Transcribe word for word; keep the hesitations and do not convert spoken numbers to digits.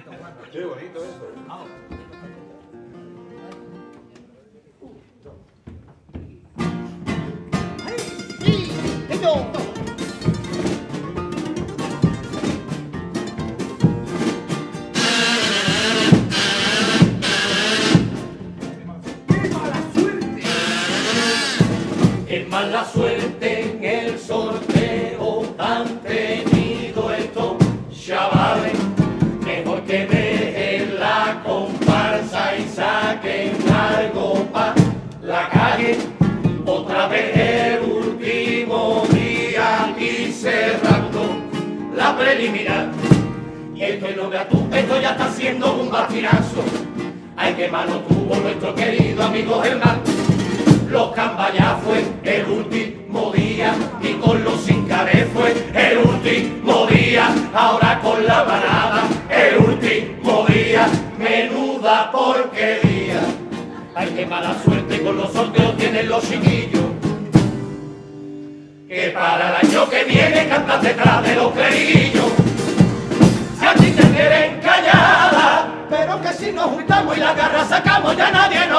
Qué bonito eso. Vamos. ¡Sí! ¡Ello! Qué mala suerte en el sorteo han tenido estos chavales. Mejor que dejen la comparsa y saquen algo pa' la calle. Otra vez el último día y cerrando la preliminar. Y el que no vea tú, esto ya está siendo un bastinazo. Ay, qué mano tuvo nuestro querido amigo Germán. Los Cambayá fue el último día y con los Incaré fue el último día. Ahora con la manada, el último día. Menuda porquería. Ay, qué mala suerte con los sorteos tienen los chiquillos. Que para el año que viene cantan detrás de los clerillos. Si a ti te quieren callada, pero que si nos juntamos y la garra sacamos ya nadie nos